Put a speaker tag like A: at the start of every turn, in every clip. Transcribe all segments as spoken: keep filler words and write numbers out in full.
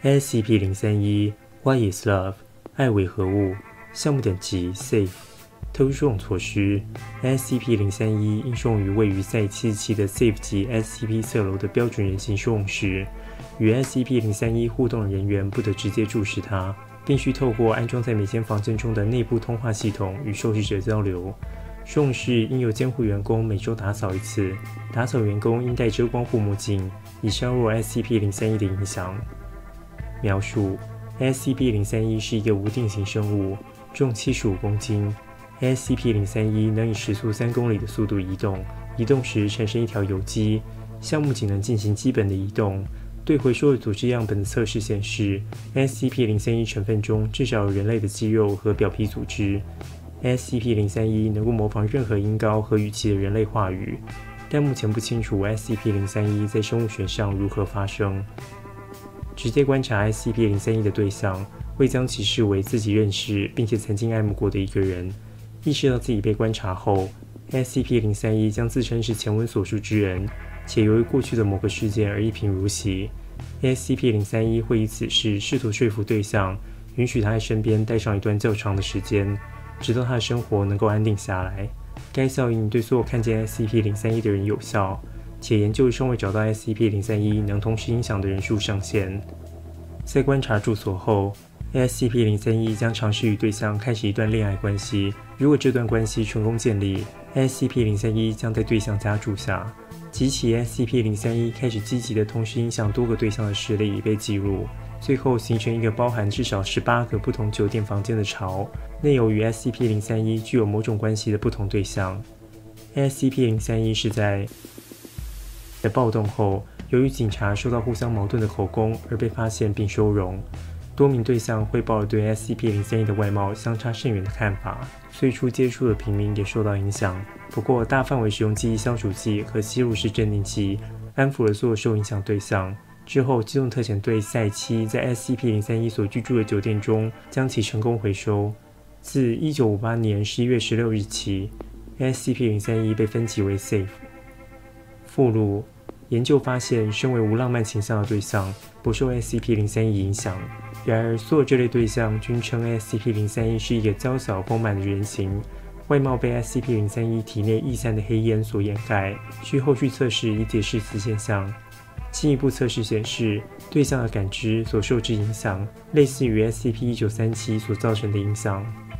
A: A S C P 零三一 What is Love 爱为何物项目等级 Safe 特殊收容措施 A S C P 零三一应收容于位于赛七十七的 Safe 级 S C P 侧楼的标准人形收容室，与 A S C P 零三一互动的人员不得直接注视它，并需透过安装在每间房间中的内部通话系统与受试者交流。收容室应由监护员工每周打扫一次，打扫员工应戴遮光护目镜，以削弱 A S C P 零三一的影响。描述 A S C P 零三一是一个无定型生物，重七十五公斤。A S C P 零三一能以时速三公里的速度移动，移动时产生一条游击。项目仅能进行基本的移动。对回收的组织样本的测试显示 ，A S C P 零三一成分中至少有人类的肌肉和表皮组织。A S C P 零三一能够模仿任何音高和语气的人类话语，但目前不清楚 A S C P 零三一在生物学上如何发生。直接观察 A S C P 零三一的对象会将其视为自己认识并且曾经爱慕过的一个人。意识到自己被观察后 ，A S C P 零三一将自称是前文所述之人，且由于过去的某个事件而一贫如洗。A S C P 零三一会以此事试图说服对象，允许他在身边待上一段较长的时间，直到他的生活能够安定下来。该效应对所有看见 A S C P 零三一的人有效，且研究尚未找到 A S C P 零三一能同时影响的人数上限。在观察住所后 ，A S C P 零三一将尝试与对象开始一段恋爱关系。如果这段关系成功建立 ，A S C P 零三一将在对象家住下。即起 A S C P 零三一开始积极的同时影响多个对象的事例已被记录，最后形成一个包含至少十八个不同酒店房间的巢，内有与 A S C P 零三一具有某种关系的不同对象。A S C P 零三一是在的暴动后，由于警察受到互相矛盾的口供而被发现并收容。多名对象汇报了对 A S C P 零三一的外貌相差甚远的看法，最初接触的平民也受到影响。不过，大范围使用记忆消除剂和吸入式镇定剂安抚了所有受影响对象。之后，机动特遣队赛七在 A S C P 零三一所居住的酒店中将其成功回收。自一九五八年十一月十六日起 ，A S C P 零三一被分级为 Safe。附录：研究发现，身为无浪漫倾向的对象不受 A S C P 零三一影响。然而，所有这类对象均称 A S C P 零三一是一个娇小丰满的人形，外貌被 A S C P 零三一体内逸散的黑烟所掩盖，需后续测试以解释此现象。进一步测试显示，对象的感知所受之影响，类似于 S C P 一九三七所造成的影响。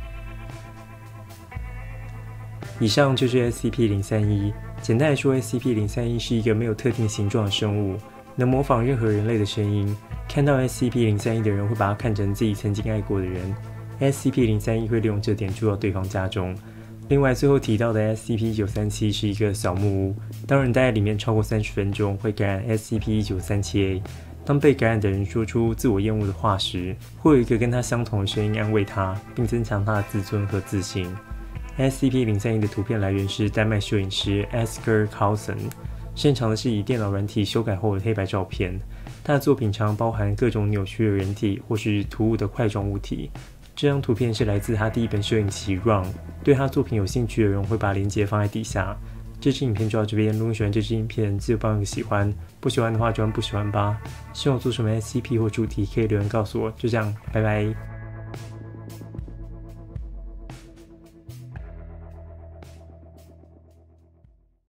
A: 以上就是 A S C P 零三一。简单来说 ，A S C P 零三一是一个没有特定形状的生物，能模仿任何人类的声音。看到 A S C P 零三一的人会把它看成自己曾经爱过的人。A S C P 零三一会利用这点住到对方家中。另外，最后提到的 A S C P 一九三七是一个小木屋，当人待在里面超过三十分钟，会感染 A S C P 一九三七 A。当被感染的人说出自我厌恶的话时，会有一个跟他相同的声音安慰他，并增强他的自尊和自信。A S C P 零三一的图片来源是丹麦摄影师 Asger Carlson， 擅长的是以电脑软体修改后的黑白照片。他的作品常包含各种扭曲的人体或是突兀的块状物体。这张图片是来自他第一本摄影集 Run， 对他作品有兴趣的人会把链接放在底下。这支影片就到这边，如果你喜欢这支影片，记得帮一个喜欢，不喜欢的话就按不喜欢吧。希望我做什么 S C P 或主题可以留言告诉我，就这样，拜拜。